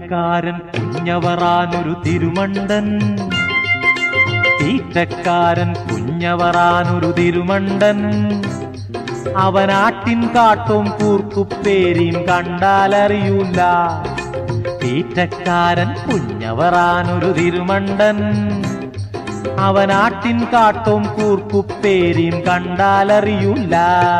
തീറ്റക്കാരൻ കുഞ്ഞവറാനൊരു തിരുമണ്ടൻ, തീറ്റക്കാരൻ കുഞ്ഞവറാനൊരു തിരുമണ്ടൻ. അവനാട്ടിൻ കാട്ടും കൂർക്കുപ്പേരിയും കണ്ടാലറിയൂല. തീറ്റക്കാരൻ കുഞ്ഞവറാനൊരു തിരുമണ്ടൻ, അവനാട്ടിൻ കാട്ടും കൂർക്കുപ്പേരിയും കണ്ടാലറിയൂല.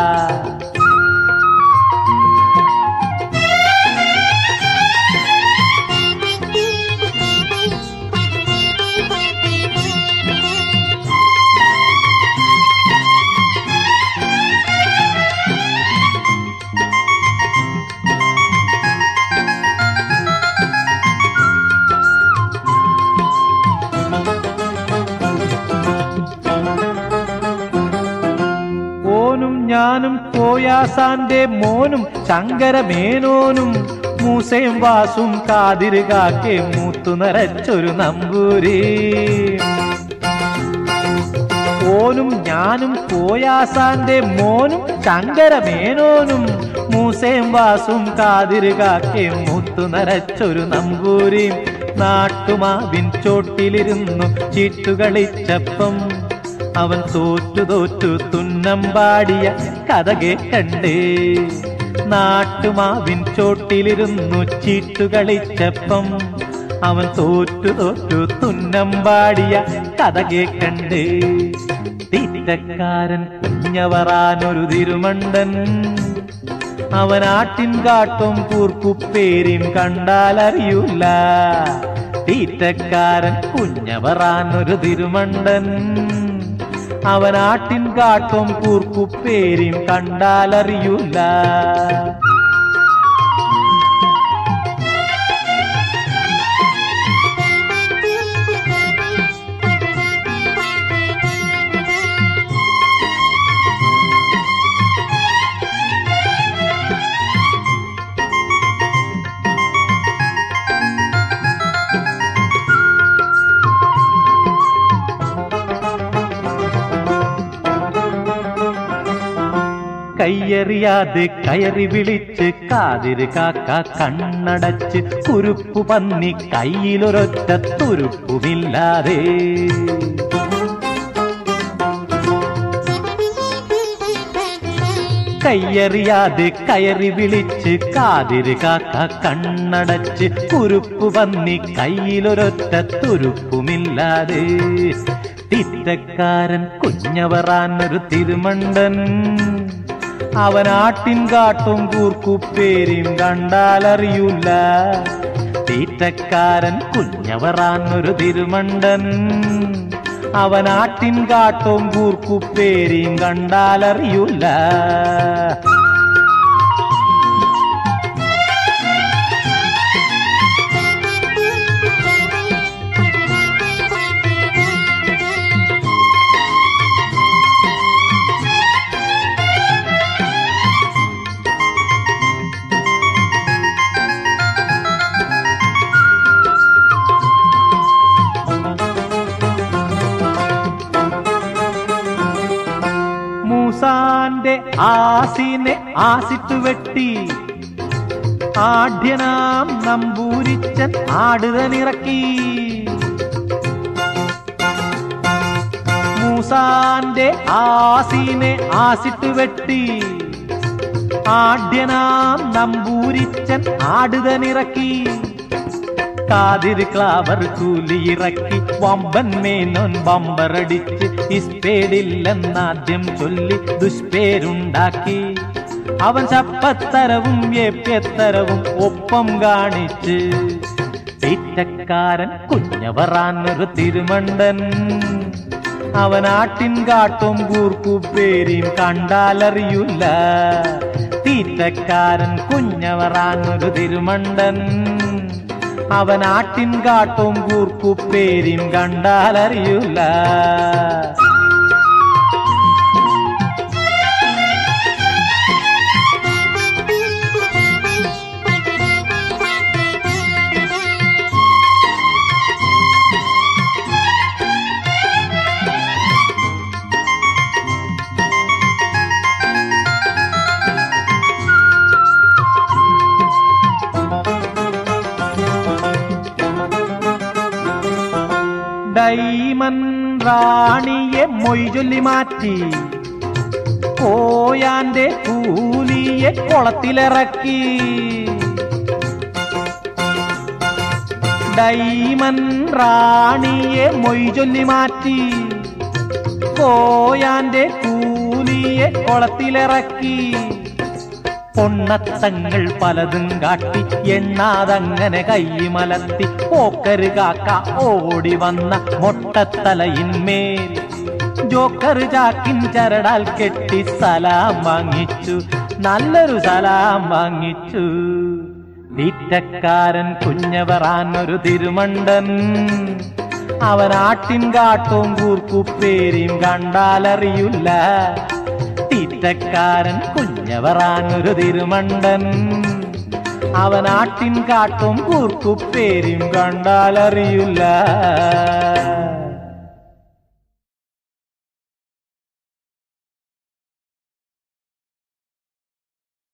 ഞാനും കോയാസാന്റെ മോനും ശങ്കരമേനോനും മൂസയും വാസും കാതിര് കാക്കെ മൂത്തു നിറച്ചൊരു നമ്പൂരി. ഓനും ഞാനും കോയാസാന്റെ മോനും ശങ്കരമേനോനും മൂസയും വാസും കാതിര് കാക്കെ മൂത്തു നിറച്ചൊരു നമ്പൂരി. നാട്ടുമാവിൻ ചോട്ടിലിരുന്നു ചീട്ടുകളിച്ചപ്പം അവൻ തോറ്റു തോറ്റു തുന്നമ്പാടിയ കഥ കേട്ടണ്ടേ. നാട്ടുമാവിൻ ചോട്ടിലിരുന്നു ചീട്ടുകളിച്ചപ്പം അവൻ തോറ്റു തോറ്റു തുന്നമ്പാടിയ കഥ കേട്ടണ്ടേ. തീറ്റക്കാരൻ കുഞ്ഞവറാനൊരു തിരുമണ്ടൻ, അവനാട്ടിൻ കാട്ടും കൂർക്കുപ്പേരിയും കണ്ടാലറിയൂല. തീറ്റക്കാരൻ കുഞ്ഞവറാനൊരു തിരുമണ്ടൻ, അവനാട്ടിൻ കാട്ടും കൂർക്കുപ്പേരിയും കണ്ടാലറിയൂല. കയ്യറിയാതെ കയറി വിളിച്ച് കാതിര് കാക്ക കണ്ണടച്ച് കുരുപ്പു പന്നി കയ്യിലൊരൊറ്റ തുരുപ്പുമില്ലാതെ. കയ്യറിയാതെ കയറി വിളിച്ച് കാതിര് കാക്ക കണ്ണടച്ച് കുരുപ്പു പന്നി കയ്യിലൊരൊറ്റ തുരുപ്പുമില്ലാതെ. തീറ്റക്കാരൻ കുഞ്ഞവറാനൊരു തിരുമണ്ടൻ, അവനാട്ടിൻ കാട്ടും കൂർക്കുപ്പേരിയും കണ്ടാലറിയൂല. തീറ്റക്കാരൻ കുഞ്ഞവറാനൊരു തിരുമണ്ടൻ, അവനാട്ടിൻ കാട്ടും കൂർക്കുപ്പേരിയും കണ്ടാലറിയൂല. മൂസാന്റെ ആസിനെ ആസിട്ടു വെട്ടി ആഢ്യനാം നമ്പൂരിച്ചൻ ആടുതനിറക്കി. മൂസാന്റെ ആസിനെ ആസിട്ടു വെട്ടി ആഢ്യനാം നമ്പൂരിച്ചൻ ആടുതനിറക്കി. കാതിര് ക്ലാവർ കൂലിയിറക്കി വമ്പൻ മേനോൻ ബമ്പറടിച്ച് ഇസ്പേടില്ലെന്നാദ്യം ചൊല്ലി ദുഷ്പേരുണ്ടാക്കി. അവൻ ചപ്പത്തരവും ഏപ്യത്തരവും ഒപ്പം കാണിച്ച്. തീറ്റക്കാരൻ കുഞ്ഞവറാനൊരു തിരുമണ്ടൻ, അവനാട്ടിൻ കാട്ടും കൂർക്കുപ്പേരിയും കണ്ടാലറിയൂല. തീറ്റക്കാരൻ കുഞ്ഞവറാനൊരു തിരുമണ്ടൻ, അവനാട്ടിൻ കാട്ടും കൂർക്കുപ്പേരിയും കണ്ടാലറിയൂല. ഡൈമൻ റാണിയെ മൊയ് ചൊല്ലി മാറ്റി കോയാന്റെ കൂലിയെ കുളത്തിലിറക്കി. ഡൈമൻ റാണിയെ മൊയ് ചൊല്ലി മാറ്റി കോയാന്റെ കൂലിയെ കുളത്തിലിറക്കി. പൊണ്ണത്തങ്ങൾ പലതും കാട്ടി എണ്ണാതങ്ങനെ കൈമലത്തി പോക്കര് കാക്ക ഓടി വന്ന മൊട്ടത്തലയിന്മേൽ ജോക്കർ ചാക്കിൻ ചരടാൽ കെട്ടി സലാം വാങ്ങിച്ചു, നല്ലൊരു സലാം വാങ്ങിച്ചു. തീറ്റക്കാരൻ കുഞ്ഞവറാൻ ഒരു തിരുമണ്ടൻ, അവനാട്ടിൻ കാട്ടും കൂർക്കുപ്പേരിയും കണ്ടാലറിയില്ല. തീറ്റക്കാരൻ കുഞ്ഞവറാൻ ഒരു തിരുമണ്ടൻ, അവനാട്ടിൻ കാട്ടും കൂർക്കുപ്പേരിയും കണ്ടാലറിയില്ല.